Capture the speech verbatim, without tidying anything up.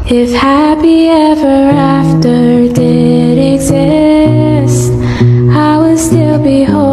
If happy ever after did exist, I would still be holding